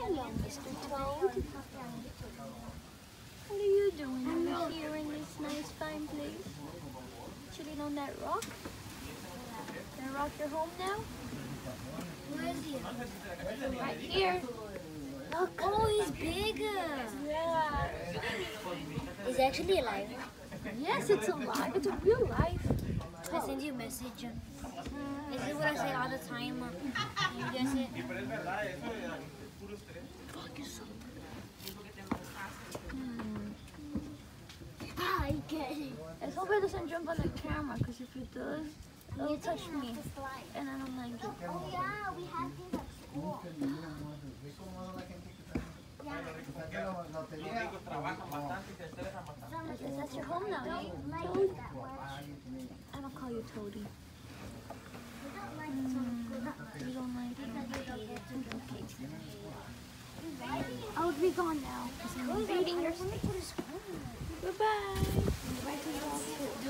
Hello, Mr. Toad. What are you doing over here in this nice fine place? Chilling on that rock? That rock your home now? Where is he? Right here. Look. Oh, he's bigger. Yeah. He's actually alive. Yes, it's alive. It's a real life. I send you a message. This is what I say all the time. You guess it? I get it. Let's hope it doesn't jump on the camera, because if it does, it'll touch me. And I don't like it. Oh yeah, we have him at school. That's your home now, eh? Like Toad? that much. I don't call you Toady. We don't like it. You don't like it? Okay. I would be gone now, because I'm invading your space. Goodbye. Bye to you all too.